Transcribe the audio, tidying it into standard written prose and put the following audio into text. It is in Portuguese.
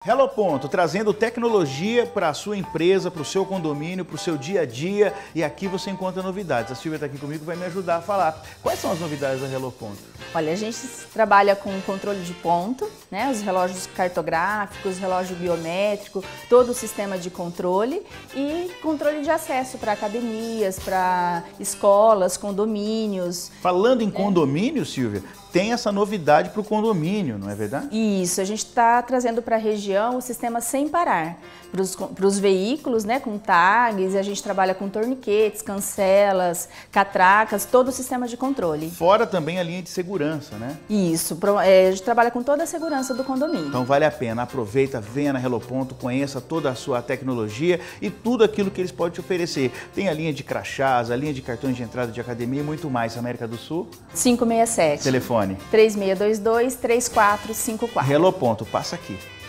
Hello Ponto, trazendo tecnologia para a sua empresa, para o seu condomínio, para o seu dia a dia, e aqui você encontra novidades. A Silvia está aqui comigo e vai me ajudar a falar. Quais são as novidades da Hello Ponto? Olha, a gente trabalha com controle de ponto, né? Os relógios cartográficos, relógio biométrico, todo o sistema de controle e controle de acesso para academias, para escolas, condomínios. Falando em condomínio, Silvia, tem essa novidade para o condomínio, não é verdade? Isso, a gente está trazendo para a região o sistema sem parar, para os veículos, né, com tags, a gente trabalha com torniquetes, cancelas, catracas, todo o sistema de controle. Fora também a linha de segurança, né? Isso, a gente trabalha com toda a segurança do condomínio. Então vale a pena, aproveita, venha na Hello Ponto, conheça toda a sua tecnologia e tudo aquilo que eles podem te oferecer. Tem a linha de crachás, a linha de cartões de entrada de academia e muito mais. América do Sul? 567. Telefone? 3622-3454. Hello Ponto, passa aqui.